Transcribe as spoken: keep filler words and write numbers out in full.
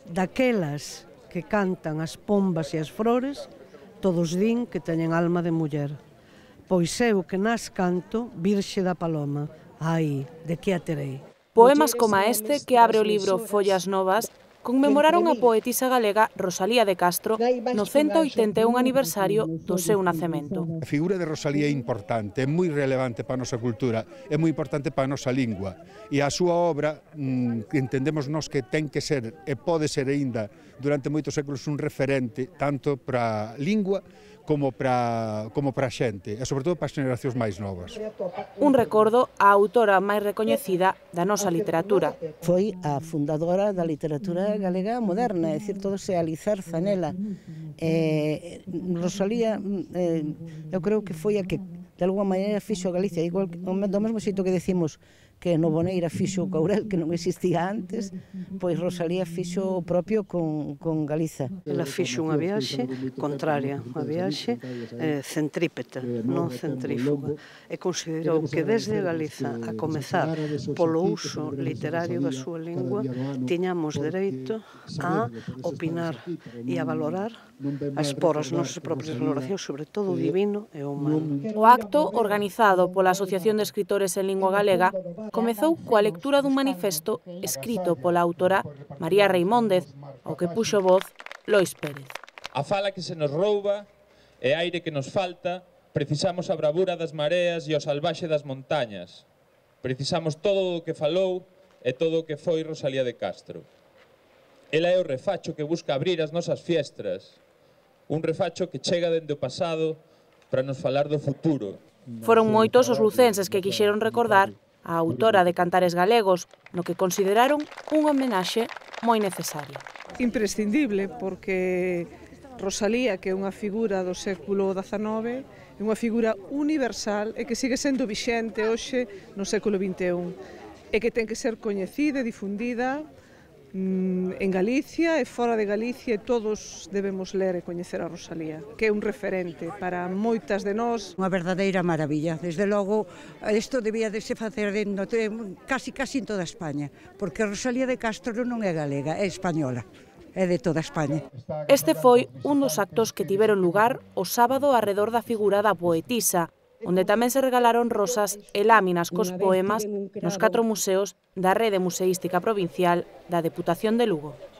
daquelas que cantan as pombas e as flores, todos din que teñen alma de muller. Pois eu que nas canto, Virxe da Paloma, ai, de que a terei. Poemas como este, que abre o libro Follas Novas, conmemoraron a poetisa galega Rosalía de Castro no cento oitenta e un aniversario do seu nacemento. A figura de Rosalía é importante, é moi relevante para a nosa cultura, é moi importante para a nosa lingua. E a súa obra, entendemos nós que ten que ser, e pode ser aínda, durante moitos séculos un referente, tanto para a lingua como para, como para a xente, e sobre todo para as generacións máis novas. Un recordo á autora máis recoñecida da nosa literatura. Foi a fundadora da literatura galega moderna, é dicir, todo se alicerza nela. Eh, Rosalía, eh, eu creo que foi a que de alguma maneira fixo a Galicia, igual que, do mesmo xeito que decimos que no Boneira fixo o Courel, que non existía antes, pois Rosalía fixo o propio con, con Galiza. Ela fixo unha viaxe contraria, unha viaxe eh, centrípeta, non centrífuga, e considerou que desde Galiza a comezar polo uso literario da súa lingua tiñamos dereito a opinar e a valorar, a expor as nosas propias valoracións sobre todo o divino e o humano. O acto, organizado pola Asociación de Escritores en Lingua Galega, comezou coa lectura dun manifesto escrito pola autora María Reimóndez, ao que puxo voz Lois Pérez. A fala que se nos rouba e aire que nos falta, precisamos a bravura das mareas e o salvaxe das montañas. Precisamos todo o que falou e todo o que foi Rosalía de Castro. Ela é o refacho que busca abrir as nosas fiestras, un refacho que chega dende o pasado para nos falar do futuro. Foron moitos os lucenses que quixeron recordar a autora de Cantares Galegos, no que consideraron unha homenaxe moi necesaria. Imprescindible, porque Rosalía, que é unha figura do século dezanove, é unha figura universal e que sigue sendo vixente hoxe no século vinte e un, e que ten que ser coñecida e difundida en Galicia e fora de Galicia, e todos debemos ler e coñecer a Rosalía, que é un referente para moitas de nós. Unha verdadeira maravilla. Desde logo, isto debía de se facer en, casi, casi en toda España, porque Rosalía de Castro non é galega, é española, é de toda España. Este foi un dos actos que tiveron lugar o sábado arredor da figura da poetisa, onde tamén se regalaron rosas e láminas cos poemas nos catro museos da Rede Museística Provincial da Deputación de Lugo.